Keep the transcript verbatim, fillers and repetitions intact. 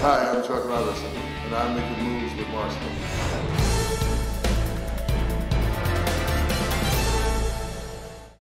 Hi, I'm Chuck Robinson, and I'm making moves with Marshall.